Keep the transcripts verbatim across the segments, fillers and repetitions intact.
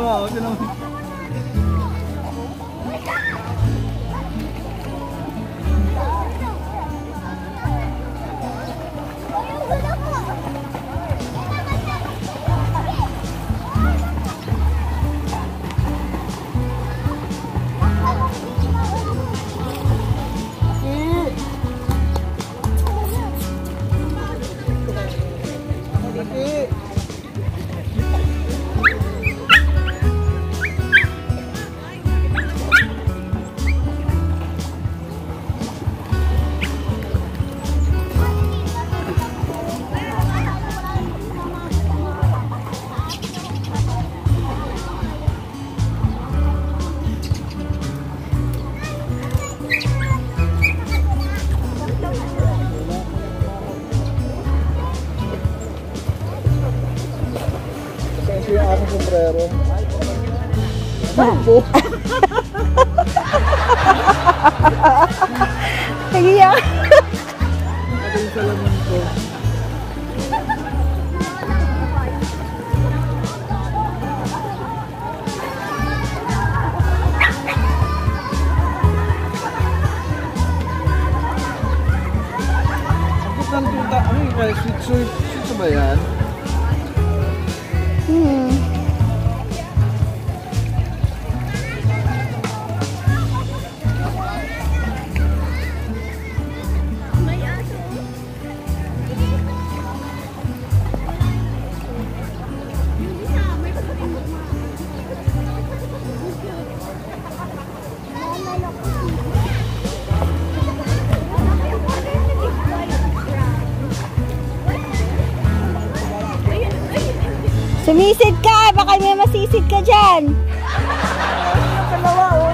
Oo, ito naman. Yung aking sombrero. Bambo. Nagiyak. Ito yung salamin ko. Ang tuta, ano yung kaya? Sweet sweet. Sweet ba yan? Hmm. Sumisid ka! Baka may masisid ka dyan! Kalawa, oh!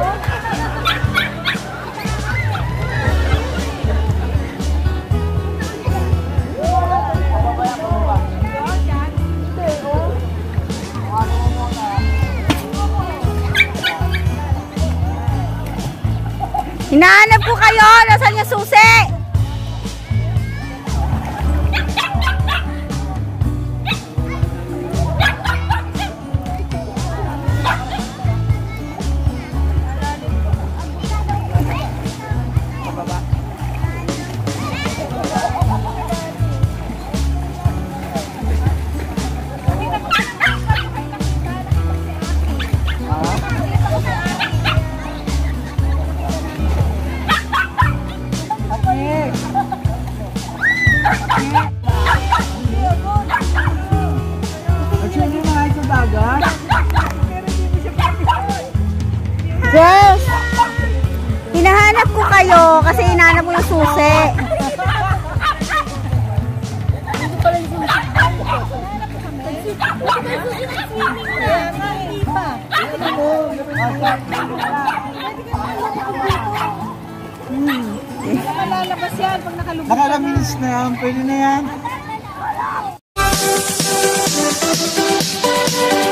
Hinahanap ko kayo! Nasaan yung susi? Yes! Hinahanap ko kayo kasi hinahanap ko yung susi. Dito pala yung susi. Hindi pa. Lalabas yan pag nakalubog. Nakalaminis na yan. Pwede na yan.